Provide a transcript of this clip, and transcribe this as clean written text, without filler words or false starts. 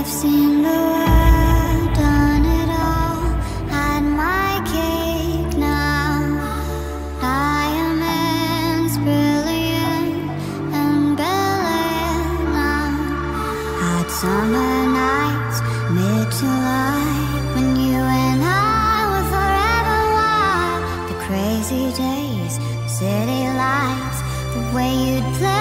I've seen the world, done it all, had my cake now. Diamonds brilliant and Bel Air now. Hot summer nights, mid-July, when you and I were forever wild. The crazy days, city lights, the way you'd play